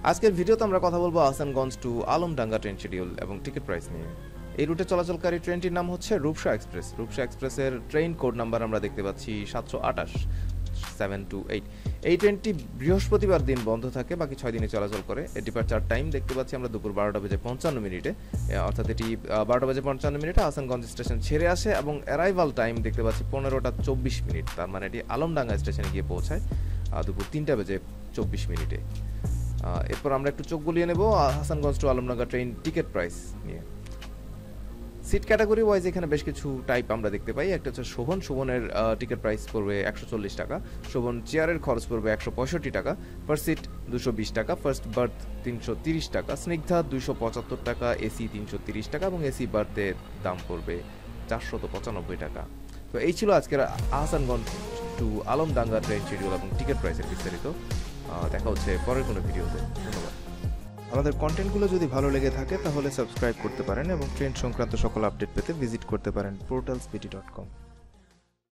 আজকের ভিডিওতে আমরা কথা বলবো Ahsanganj to Alamdanga train schedule এবং টিকিট প্রাইস নিয়ে। এই রুটে চলাচলকারী ট্রেনটির নাম হচ্ছে রূপসা এক্সপ্রেস। রূপসা এক্সপ্রেসের ট্রেন কোড নাম্বার আমরা দেখতে পাচ্ছি 728 728। এই ট্রেনটি বৃহস্পতিবার দিন বন্ধ থাকে, বাকি 6 দিনে চলাচল করে। এর ডিপার্চার টাইম দেখতে পাচ্ছি আমরা দুপুর 12:55, অর্থাৎ এটি 12:55 আহসানগঞ্জ স্টেশন ছেড়ে আসে এবং অ্যারাইভাল টাইম দেখতে পাচ্ছি 15:24। তার মানে এটি আলমডাঙ্গা স্টেশনে গিয়ে পৌঁছায় দুপুর 3:24। এরপর আমরা একটু চোখ বুলিয়ে নেব Ahsanganj to Alamdanga train ticket price নিয়ে। সিট ক্যাটাগরি ওয়াইজ এখানে বেশ কিছু টাইপ আমরা দেখতে পাই। একটা হচ্ছে শোভনের টিকিট প্রাইস পড়বে 140 টাকা, শোভন চেয়ারের খরচ পড়বে 165 টাকা, পার সিট 220 টাকা, ফার্স্ট বার্থ 330 টাকা, স্নিগ্ধা 275 টাকা, এসি 330 টাকা এবং এসি বার্থের দাম পড়বে 495 টাকা। তো এই ছিল আজকের Ahsanganj to Alamdanga train schedule এবং টিকিট প্রাইসের বিস্তারিত। দেখা হচ্ছে পরের কোনো ভিডিওতে। ধন্যবাদ। আমাদের কন্টেন্টগুলো যদি ভালো লেগে থাকে তাহলে সাবস্ক্রাইব করতে পারেন এবং ট্রেন সংক্রান্ত সকল আপডেট পেতে ভিজিট করতে পারেন portalspt.com।